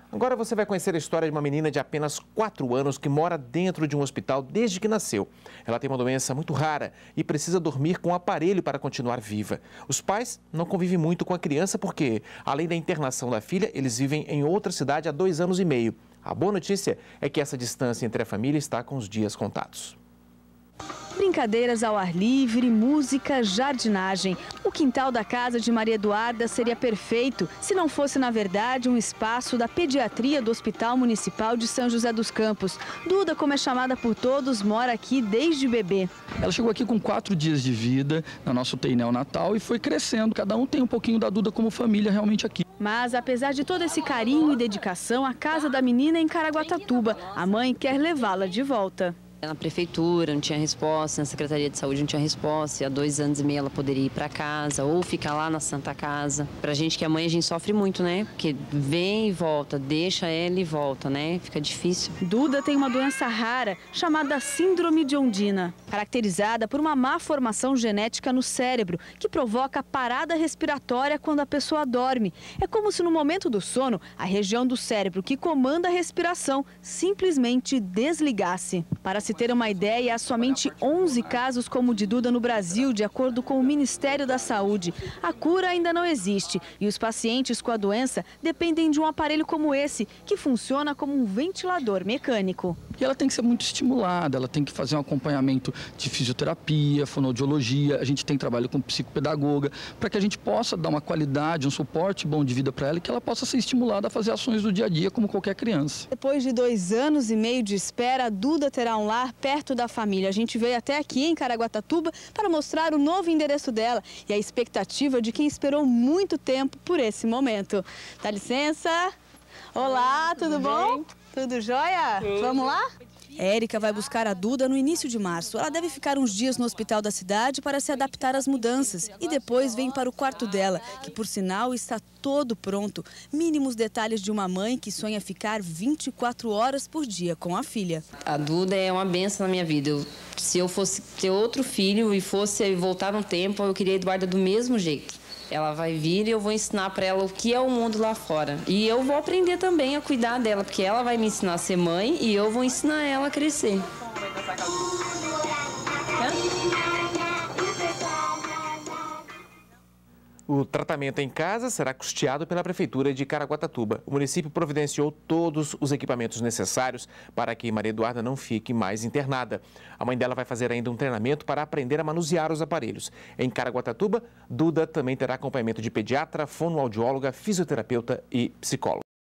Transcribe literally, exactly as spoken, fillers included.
Agora você vai conhecer a história de uma menina de apenas quatro anos que mora dentro de um hospital desde que nasceu. Ela tem uma doença muito rara e precisa dormir com um aparelho para continuar viva. Os pais não convivem muito com a criança porque, além da internação da filha, eles vivem em outra cidade há dois anos e meio. A boa notícia é que essa distância entre a família está com os dias contados. Brincadeiras ao ar livre, música, jardinagem. O quintal da casa de Maria Eduarda seria perfeito se não fosse, na verdade, um espaço da pediatria do Hospital Municipal de São José dos Campos. Duda, como é chamada por todos, mora aqui desde bebê. Ela chegou aqui com quatro dias de vida no nosso U T I neonatal e foi crescendo. Cada um tem um pouquinho da Duda como família realmente aqui. Mas, apesar de todo esse carinho e dedicação, a casa da menina é em Caraguatatuba. A mãe quer levá-la de volta. Na prefeitura não tinha resposta, na Secretaria de Saúde não tinha resposta, e há dois anos e meio ela poderia ir para casa ou ficar lá na Santa Casa. Pra gente que é mãe, a gente sofre muito, né? Porque vem e volta, deixa ela e volta, né? Fica difícil. Duda tem uma doença rara chamada síndrome de Ondina, caracterizada por uma má formação genética no cérebro, que provoca parada respiratória quando a pessoa dorme. É como se no momento do sono, a região do cérebro que comanda a respiração simplesmente desligasse. Para se ter uma ideia, há somente onze casos como o de Duda no Brasil, de acordo com o Ministério da Saúde. A cura ainda não existe e os pacientes com a doença dependem de um aparelho como esse, que funciona como um ventilador mecânico. E ela tem que ser muito estimulada, ela tem que fazer um acompanhamento de fisioterapia, fonoaudiologia, a gente tem trabalho com psicopedagoga, para que a gente possa dar uma qualidade, um suporte bom de vida para ela e que ela possa ser estimulada a fazer ações do dia a dia como qualquer criança. Depois de dois anos e meio de espera, a Duda terá um lar perto da família. A gente veio até aqui em Caraguatatuba para mostrar o novo endereço dela e a expectativa de quem esperou muito tempo por esse momento. Dá licença. Olá, tudo, tudo bom? Bem? Tudo jóia? Tudo. Vamos lá? Érica vai buscar a Duda no início de março. Ela deve ficar uns dias no hospital da cidade para se adaptar às mudanças. E depois vem para o quarto dela, que por sinal está todo pronto. Mínimos detalhes de uma mãe que sonha ficar vinte e quatro horas por dia com a filha. A Duda é uma bênção na minha vida. Eu, se eu fosse ter outro filho e fosse voltar no tempo, eu queria a Eduarda do mesmo jeito. Ela vai vir e eu vou ensinar para ela o que é o mundo lá fora. E eu vou aprender também a cuidar dela, porque ela vai me ensinar a ser mãe e eu vou ensinar ela a crescer. O tratamento em casa será custeado pela Prefeitura de Caraguatatuba. O município providenciou todos os equipamentos necessários para que Maria Eduarda não fique mais internada. A mãe dela vai fazer ainda um treinamento para aprender a manusear os aparelhos. Em Caraguatatuba, Duda também terá acompanhamento de pediatra, fonoaudióloga, fisioterapeuta e psicólogo.